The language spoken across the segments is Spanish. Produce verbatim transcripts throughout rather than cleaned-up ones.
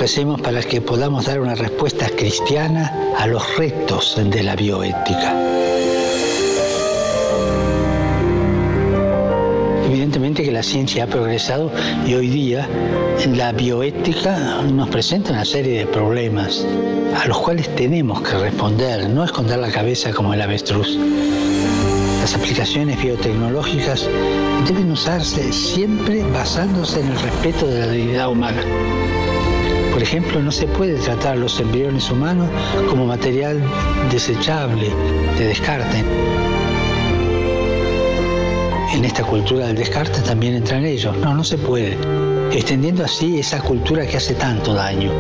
Recemos para que podamos dar una respuesta cristiana a los retos de la bioética. Evidentemente que la ciencia ha progresado y hoy día la bioética nos presenta una serie de problemas a los cuales tenemos que responder, no esconder la cabeza como el avestruz. Las aplicaciones biotecnológicas deben usarse siempre basándose en el respeto de la dignidad humana. Por ejemplo, no se puede tratar los embriones humanos como material desechable, de descarte. En esta cultura del descarte también entran ellos. No, no se puede, extendiendo así esa cultura que hace tanto daño.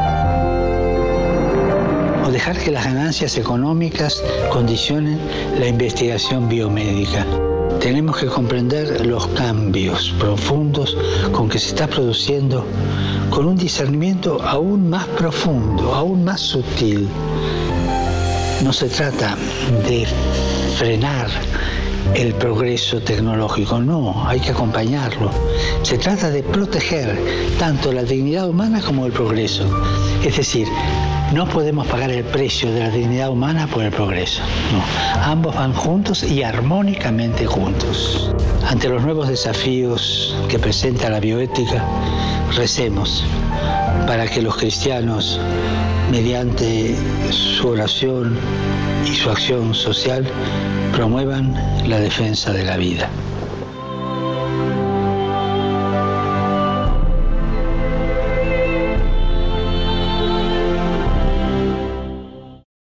O dejar que las ganancias económicas condicionen la investigación biomédica. Tenemos que comprender los cambios profundos con que se está produciendo, con un discernimiento aún más profundo, aún más sutil. No se trata de frenar el progreso tecnológico, no, hay que acompañarlo. Se trata de proteger tanto la dignidad humana como el progreso. Es decir, no podemos pagar el precio de la dignidad humana por el progreso. No, ambos van juntos y armónicamente juntos. Ante los nuevos desafíos que presenta la bioética, recemos para que los cristianos, mediante su oración y su acción social, promuevan la defensa de la vida.